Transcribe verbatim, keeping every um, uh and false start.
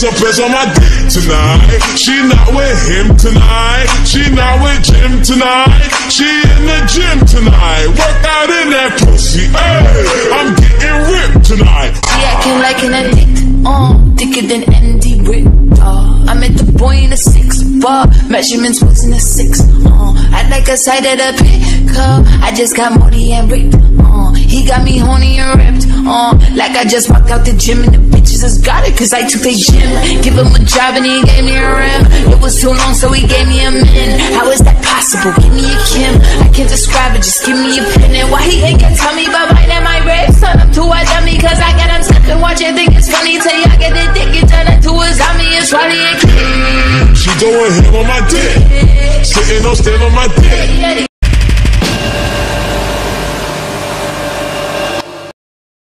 It's a press on my dick tonight. She not with him tonight. She not with Jim tonight. She in the gym tonight. Work out in that pussy. Hey, I'm getting ripped tonight. She acting like an addict. Uh, thicker than Andy Rick. Uh, I met the boy in a six bar. Measurements wasn't a six. Uh, I like a side of the pickup. I just got Morty and ripped. Uh, he got me horny and ripped. Uh, like I just walked out the gym and the bitches just got it cause I took the gym. Give him a job and he gave me a rim. It was too long so he gave me a min. How is that possible? Give me a Kim. I can't describe it, just give me a pin. And why he ain't gonna tell me about biting my ribs? Turn up to a dummy cause I got him slipping. Watch it, think it's funny till y'all get the dick. You turn into a zombie, it's Ronnie and Kid. She going him on my dick. Sitting on stand on my dick.